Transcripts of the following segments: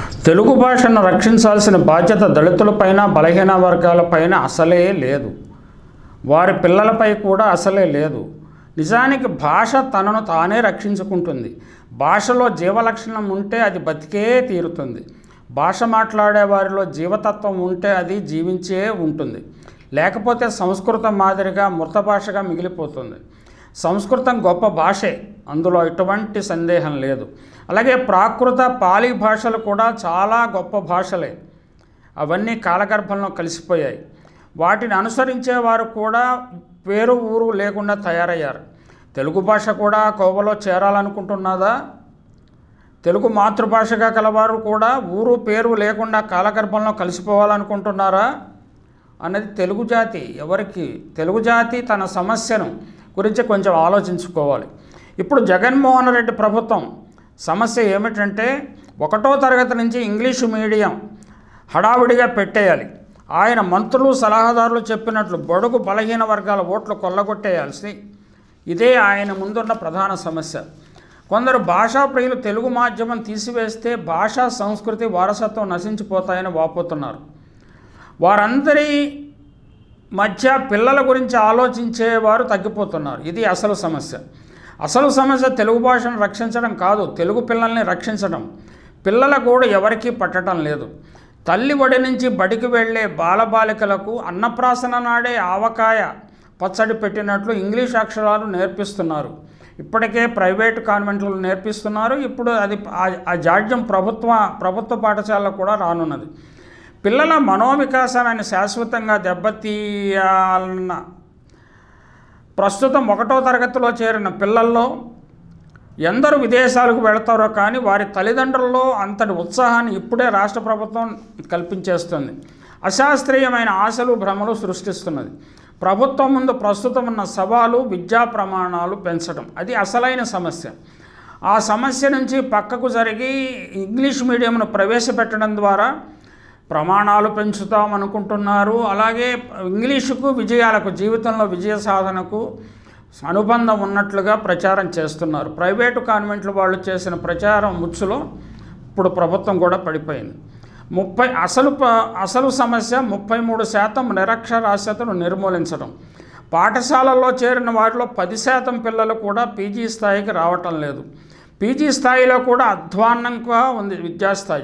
తెలుగు భాషను రక్షించాల్సిన బాధ్యత దళితులపైన, బలహీన వర్గాలపైన అసలే లేదు. వారి పిల్లలపై కూడా అసలే లేదు. నిజానికి భాష తనను తానే రక్షించుకుంటుంది. భాషలో జీవలక్షణం ఉంటే అది బతికే తీరుతుంది. భాష మాట్లాడే వారిలో జీవతత్వం ఉంటే అది జీవించే ఉంటుంది. లేకపోతే సంస్కృతం మాదిరిగా మృత భాషగా మిగిలిపోతుంది. సంస్కృతం గొప్ప భాషే, అందులో ఎటువంటి సందేహం లేదు. అలాగే ప్రాకృత, పాలీ భాషలు కూడా చాలా గొప్ప భాషలే. అవన్నీ కాలగర్భంలో కలిసిపోయాయి. వాటిని అనుసరించేవారు కూడా పేరు ఊరు లేకుండా తయారయ్యారు. తెలుగు భాష కూడా కోవలో చేరాలనుకుంటున్నదా? తెలుగు మాతృభాషగా కలవారు కూడా ఊరు పేరు లేకుండా కాలగర్భంలో కలిసిపోవాలనుకుంటున్నారా అన్నది తెలుగు జాతి ఎవరికి? తెలుగు జాతి తన సమస్యను గురించి కొంచెం ఆలోచించుకోవాలి. ఇప్పుడు జగన్మోహన్ రెడ్డి ప్రభుత్వం సమస్య ఏమిటంటే 1వ తరగతి నుంచి ఇంగ్లీషు మీడియం హడావిడిగా పెట్టేయాలి. ఆయన మంత్రులు, సలహాదారులు చెప్పినట్లు బడుగు బలహీన వర్గాల ఓట్లు కొల్లగొట్టేయాల్సి ఇదే ఆయన ముందున్న ప్రధాన సమస్య. కొందరు భాషా ప్రియులు తెలుగు మాధ్యమం తీసివేస్తే భాషా సంస్కృతి వారసత్వం నశించిపోతాయని వాపోతున్నారు. వారందరి మధ్య పిల్లల గురించి ఆలోచించేవారు తగ్గిపోతున్నారు. ఇది అసలు సమస్య. అసలు సమస్య తెలుగు భాషను రక్షించడం కాదు, తెలుగు పిల్లల్ని రక్షించడం. పిల్లల కూడా ఎవరికీ పట్టడం లేదు. తల్లి ఒడి నుంచి బడికి వెళ్ళే బాలబాలికలకు అన్నప్రాసన నాడే ఆవకాయ పచ్చడి పెట్టినట్లు ఇంగ్లీష్ అక్షరాలు నేర్పిస్తున్నారు. ఇప్పటికే ప్రైవేటు కాన్వెంట్లు నేర్పిస్తున్నారు. ఇప్పుడు అది ఆ జాడ్యం ప్రభుత్వ పాఠశాలలో కూడా రానున్నది. పిల్లల మనోవికాసాన్ని శాశ్వతంగా దెబ్బతీయాలన్న ప్రస్తుతం 1వ తరగతిలో చేరిన పిల్లల్లో ఎందరు విదేశాలకు వెళతారో కానీ వారి తల్లిదండ్రుల్లో అంతటి ఉత్సాహాన్ని ఇప్పుడే రాష్ట్ర ప్రభుత్వం కల్పించేస్తుంది. అశాస్త్రీయమైన ఆశలు, భ్రమలు సృష్టిస్తున్నది. ప్రభుత్వం ముందు ప్రస్తుతం ఉన్న సవాలు విద్యా ప్రమాణాలు పెంచడం. అది అసలైన సమస్య. ఆ సమస్య నుంచి పక్కకు జరిగి ఇంగ్లీష్ మీడియంను ప్రవేశపెట్టడం ద్వారా ప్రమాణాలు పెంచుతామనుకుంటున్నారు. అలాగే ఇంగ్లీషుకు, విజయాలకు, జీవితంలో విజయ సాధనకు అనుబంధం ఉన్నట్లుగా ప్రచారం చేస్తున్నారు. ప్రైవేటు కాన్వెంట్లు వాళ్ళు చేసిన ప్రచారం ముచ్చులో ఇప్పుడు ప్రభుత్వం కూడా పడిపోయింది. అసలు సమస్య 33% నిరక్షరాస్యతను నిర్మూలించడం. పాఠశాలల్లో చేరిన వారిలో 10% పిల్లలు కూడా పీజీ స్థాయికి రావటం లేదు. పీజీ స్థాయిలో కూడా అధ్వాన్నంగా ఉంది విద్యాస్థాయి.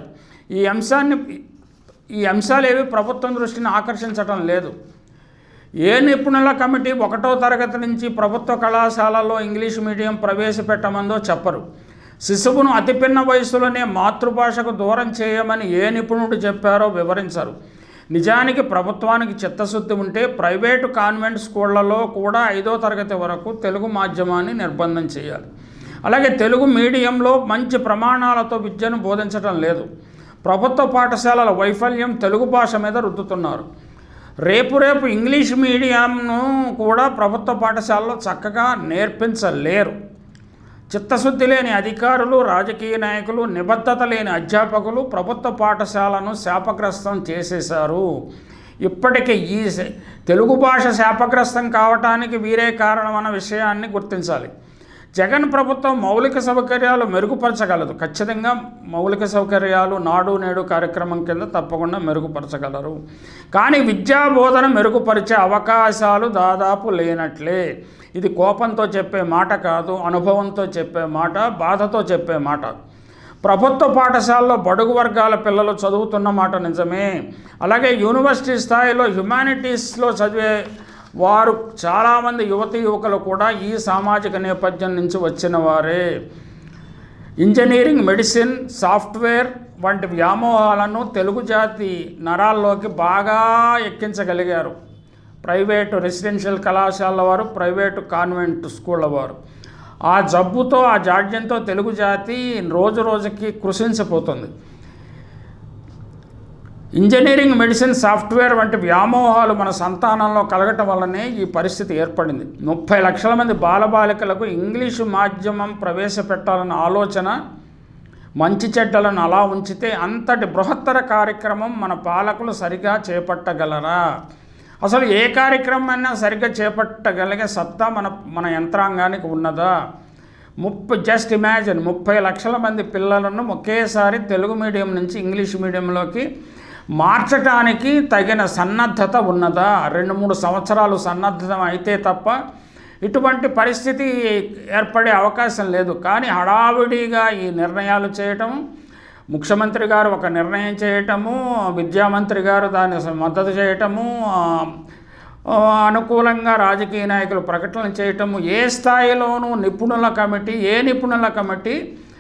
ఈ అంశాలు ఏవి ప్రభుత్వం దృష్టిని ఆకర్షించడం లేదు. ఏ నిపుణుల కమిటీ 1వ తరగతి నుంచి ప్రభుత్వ కళాశాలల్లో ఇంగ్లీష్ మీడియం ప్రవేశపెట్టమందో చెప్పరు. శిశువును అతి పిన్న వయసులోనే మాతృభాషకు దూరం చేయమని ఏ నిపుణుడు చెప్పారో వివరించరు. నిజానికి ప్రభుత్వానికి చిత్తశుద్ధి ఉంటే ప్రైవేటు కాన్వెంట్ స్కూళ్లలో కూడా 5వ తరగతి వరకు తెలుగు మాధ్యమాన్ని నిర్బంధం చేయాలి. అలాగే తెలుగు మీడియంలో మంచి ప్రమాణాలతో విద్యను బోధించడం లేదు. ప్రభుత్వ పాఠశాలల వైఫల్యం తెలుగు భాష మీద రుద్దుతున్నారు. రేపు ఇంగ్లీష్ మీడియంను కూడా ప్రభుత్వ పాఠశాలలో చక్కగా నేర్పించలేరు. చిత్తశుద్ధి లేని అధికారులు, రాజకీయ నాయకులు, నిబద్ధత లేని అధ్యాపకులు ప్రభుత్వ పాఠశాలను శాపగ్రస్తం చేసేశారు. ఇప్పటికే ఈ తెలుగు భాష శాపగ్రస్తం కావటానికి వీరే కారణమన్న విషయాన్ని గుర్తించాలి. జగన్ ప్రభుత్వం మౌలిక సౌకర్యాలు మెరుగుపరచగలదు. ఖచ్చితంగా మౌలిక సౌకర్యాలు నాడు నేడు కార్యక్రమం కింద తప్పకుండా మెరుగుపరచగలరు. కానీ విద్యా బోధన మెరుగుపరిచే అవకాశాలు దాదాపు లేనట్లే. ఇది కోపంతో చెప్పే మాట కాదు, అనుభవంతో చెప్పే మాట, బాధతో చెప్పే మాట. ప్రభుత్వ పాఠశాలలో బడుగు వర్గాల పిల్లలు చదువుతున్న మాట నిజమే. అలాగే యూనివర్సిటీ స్థాయిలో హ్యుమానిటీస్లో చదివే వారు చాలామంది యువతీ యువకులు కూడా ఈ సామాజిక నేపథ్యం నుంచి వచ్చిన వారే. ఇంజనీరింగ్, మెడిసిన్, సాఫ్ట్వేర్ వంటి వ్యామోహాలను తెలుగు జాతి నరాల్లోకి బాగా ఎక్కించగలిగారు ప్రైవేటు రెసిడెన్షియల్ కళాశాలల వారు, ప్రైవేటు కాన్వెంట్ స్కూళ్ళ వారు. ఆ జబ్బుతో, ఆ జాడ్యంతో తెలుగు జాతి రోజు రోజుకి కృషించిపోతుంది. ఇంజనీరింగ్, మెడిసిన్, సాఫ్ట్వేర్ వంటి వ్యామోహాలు మన సంతానంలో కలగటం వల్లనే ఈ పరిస్థితి ఏర్పడింది. 30 లక్షల మంది బాలబాలికలకు ఇంగ్లీషు మాధ్యమం ప్రవేశపెట్టాలన్న ఆలోచన మంచి చెడ్డలను అలా ఉంచితే అంతటి బృహత్తర కార్యక్రమం మన పాలకులు సరిగా చేపట్టగలరా? అసలు ఏ కార్యక్రమాన్ని సరిగ్గా చేపట్టగలిగే సత్తా మన యంత్రాంగానికి ఉన్నదా? జస్ట్ ఇమాజిన్ 30 లక్షల మంది పిల్లలను ఒకేసారి తెలుగు మీడియం నుంచి ఇంగ్లీష్ మీడియంలోకి మార్చడానికి తగిన సన్నద్ధత ఉన్నదా? 2-3 సంవత్సరాలు సన్నద్ధం అయితే తప్ప ఇటువంటి పరిస్థితి ఏర్పడే అవకాశం లేదు. కానీ హడావిడిగా ఈ నిర్ణయాలు చేయటం, ముఖ్యమంత్రి గారు ఒక నిర్ణయం చేయటము, విద్యామంత్రి గారు దాన్ని మద్దతు చేయటము, అనుకూలంగా రాజకీయ నాయకులు ప్రకటనలు చేయటము, ఏ స్థాయిలోనూ నిపుణుల కమిటీ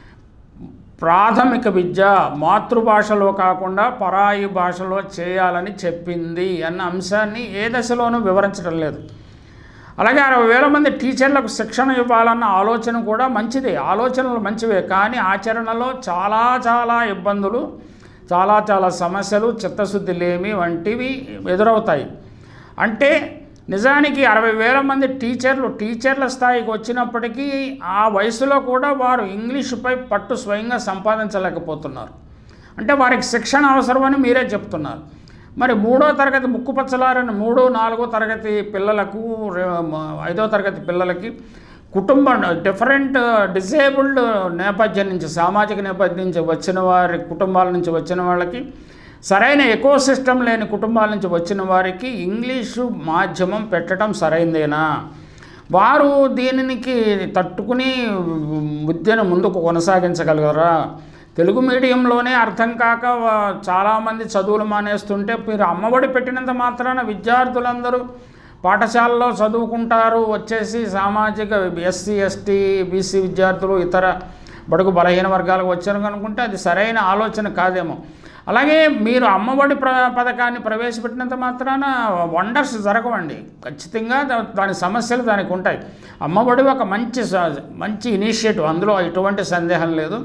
ప్రాథమిక విద్య మాతృభాషలో కాకుండా పరాయి భాషలో చేయాలని చెప్పింది అన్న అంశాన్ని ఏ దశలోనూ వివరించడం లేదు. అలాగే 60,000 మంది టీచర్లకు శిక్షణ ఇవ్వాలన్న ఆలోచన కూడా మంచిదే, ఆలోచనలు మంచివే. కానీ ఆచరణలో చాలా ఇబ్బందులు, చాలా సమస్యలు, చిత్తశుద్ధి లేమి వంటివి ఎదురవుతాయి. అంటే నిజానికి 60,000 మంది టీచర్ల స్థాయికి వచ్చినప్పటికీ ఆ వయసులో కూడా వారు ఇంగ్లీషుపై పట్టు స్వయంగా సంపాదించలేకపోతున్నారు. అంటే వారికి శిక్షణ అవసరమని మీరే చెప్తున్నారు. మరి 3వ తరగతి ముక్కుపచ్చలారని 3, 4వ తరగతి పిల్లలకు, 5వ తరగతి పిల్లలకి డిఫరెంట్ డిజేబుల్డ్ నేపథ్యం నుంచి, సామాజిక నేపథ్యం నుంచి వచ్చిన వారి కుటుంబాల నుంచి వచ్చిన వాళ్ళకి, సరైన ఎకోసిస్టమ్ లేని కుటుంబాల నుంచి వచ్చిన వారికి ఇంగ్లీషు మాధ్యమం పెట్టడం సరైందేనా? వారు దీనికి తట్టుకుని విద్యను ముందుకు కొనసాగించగలగరా? తెలుగు మీడియంలోనే అర్థం కాక చాలామంది చదువులు మానేస్తుంటే మీరు అమ్మఒడి పెట్టినంత మాత్రాన విద్యార్థులందరూ పాఠశాలలో చదువుకుంటారు వచ్చేసి సామాజిక ఎస్సీ, ఎస్టీ, బీసీ విద్యార్థులు ఇతర బడుగు బలహీన వర్గాలకు వచ్చారు అనుకుంటే అది సరైన ఆలోచన కాదేమో. అలాగే మీరు అమ్మఒడి పథకాన్ని ప్రవేశపెట్టినంత మాత్రాన వండర్స్ జరగవండి. ఖచ్చితంగా దాని సమస్యలు దానికి ఉంటాయి. అమ్మఒడి ఒక మంచి ఇనిషియేటివ్, అందులో ఎటువంటి సందేహం లేదు.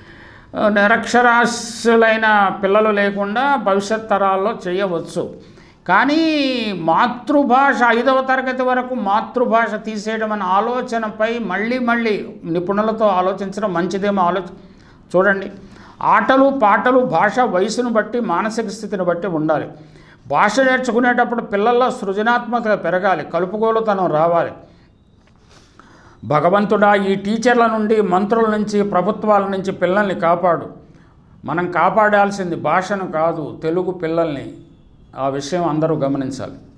నిరక్షరాస్యులైన పిల్లలు లేకుండా భవిష్యత్ తరాల్లో చేయవచ్చు. కానీ మాతృభాష 5వ తరగతి వరకు మాతృభాష తీసేయడం అనే ఆలోచనపై మళ్ళీ నిపుణులతో ఆలోచించడం మంచిదేమో. చూడండి, ఆటలు పాటలు భాష వయసును బట్టి మానసిక స్థితిని బట్టి ఉండాలి. భాష నేర్చుకునేటప్పుడు పిల్లల్లో సృజనాత్మకత పెరగాలి, కలుపుగోలుతనం రావాలి. భగవంతుడా, ఈ టీచర్ల నుండి, మంత్రుల నుంచి, ప్రభుత్వాల నుంచి పిల్లల్ని కాపాడు. మనం కాపాడాల్సింది భాషను కాదు, తెలుగు పిల్లల్ని. ఆ విషయం అందరూ గమనించాలి.